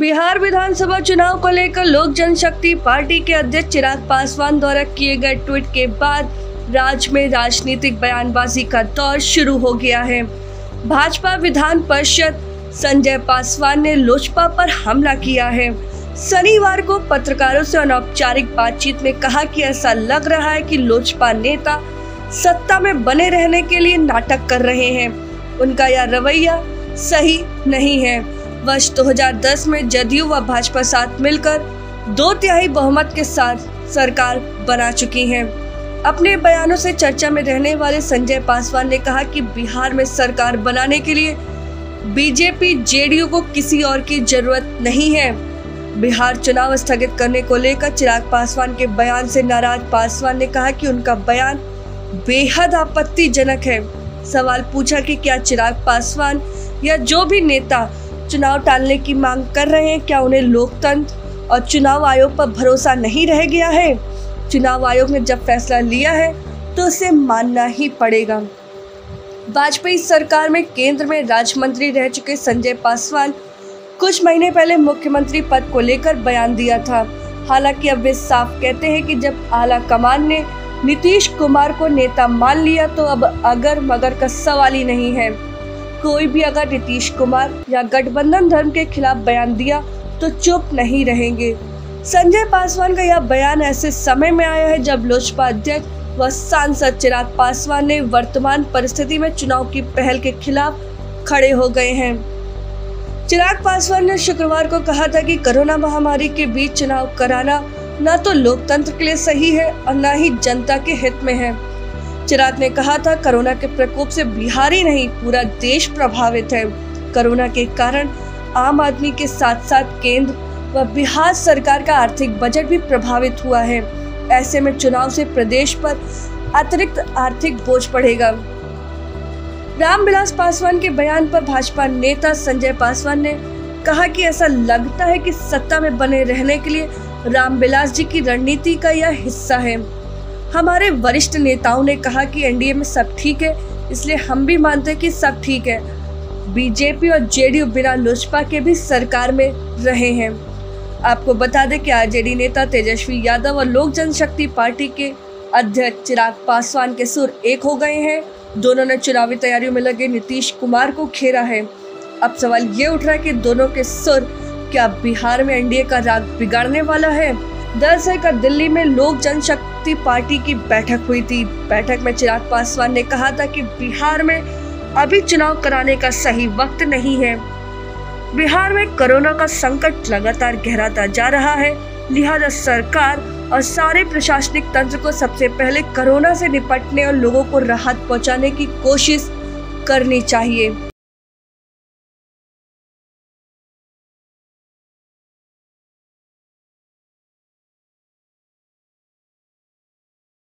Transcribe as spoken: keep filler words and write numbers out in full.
बिहार विधानसभा चुनाव को लेकर लोक जनशक्ति पार्टी के अध्यक्ष चिराग पासवान द्वारा किए गए ट्वीट के बाद राज्य में राजनीतिक बयानबाजी का दौर शुरू हो गया है। भाजपा विधान पार्षद संजय पासवान ने लोजपा पर हमला किया है। शनिवार को पत्रकारों से अनौपचारिक बातचीत में कहा कि ऐसा लग रहा है कि लोजपा नेता सत्ता में बने रहने के लिए नाटक कर रहे हैं। उनका यह रवैया सही नहीं है। वर्ष दो हज़ार दस में जदयू व भाजपा साथ मिलकर दो तिहाई बहुमत के साथ सरकार बना चुकी हैं। अपने बयानों से चर्चा में रहने वाले संजय पासवान ने कहा कि बिहार में सरकार बनाने के लिए बीजेपी जेडीयू को किसी और की जरूरत नहीं है। बिहार चुनाव स्थगित करने को लेकर चिराग पासवान के बयान से नाराज पासवान ने कहा कि उनका बयान बेहद आपत्तिजनक है। सवाल पूछा कि क्या चिराग पासवान या जो भी नेता चुनाव टालने की मांग कर रहे हैं, क्या उन्हें लोकतंत्र और चुनाव आयोग पर भरोसा नहीं रह गया है? चुनाव आयोग ने जब फैसला लिया है तो उसे मानना ही पड़ेगा। वाजपेयी सरकार में केंद्र में राज्य मंत्री रह चुके संजय पासवान कुछ महीने पहले मुख्यमंत्री पद को लेकर बयान दिया था। हालांकि अब वे साफ कहते हैं कि जब आला कमान ने नीतीश कुमार को नेता मान लिया तो अब अगर मगर का सवाल ही नहीं है। कोई भी अगर नीतीश कुमार या गठबंधन धर्म के खिलाफ बयान दिया तो चुप नहीं रहेंगे। संजय पासवान का यह बयान ऐसे समय में आया है जब लोजपा अध्यक्ष व सांसद चिराग पासवान ने वर्तमान परिस्थिति में चुनाव की पहल के खिलाफ खड़े हो गए हैं। चिराग पासवान ने शुक्रवार को कहा था कि कोरोना महामारी के बीच चुनाव कराना न तो लोकतंत्र के लिए सही है और न ही जनता के हित में है। चिराग ने कहा था, कोरोना के प्रकोप से बिहार ही नहीं पूरा देश प्रभावित है। कोरोना के कारण आम आदमी के साथ साथ केंद्र व बिहार सरकार का आर्थिक बजट भी प्रभावित हुआ है। ऐसे में चुनाव से प्रदेश पर अतिरिक्त आर्थिक बोझ पड़ेगा। रामविलास पासवान के बयान पर भाजपा नेता संजय पासवान ने कहा कि ऐसा लगता है कि सत्ता में बने रहने के लिए रामविलास जी की रणनीति का यह हिस्सा है। हमारे वरिष्ठ नेताओं ने कहा कि एनडीए में सब ठीक है, इसलिए हम भी मानते हैं कि सब ठीक है। बीजेपी और जेडीयू बिना लोजपा के भी सरकार में रहे हैं। आपको बता दें कि आरजेडी नेता तेजस्वी यादव और लोक जनशक्ति पार्टी के अध्यक्ष चिराग पासवान के सुर एक हो गए हैं। दोनों ने चुनावी तैयारियों में लगे नीतीश कुमार को घेरा है। अब सवाल ये उठ रहा है कि दोनों के सुर क्या बिहार में एनडीए का राग बिगाड़ने वाला है? दरअसल कल दिल्ली में लोक जनशक्ति पार्टी की बैठक हुई थी। बैठक में चिराग पासवान ने कहा था कि बिहार में अभी चुनाव कराने का सही वक्त नहीं है। बिहार में कोरोना का संकट लगातार गहराता जा रहा है, लिहाजा सरकार और सारे प्रशासनिक तंत्र को सबसे पहले कोरोना से निपटने और लोगों को राहत पहुंचाने की कोशिश करनी चाहिए।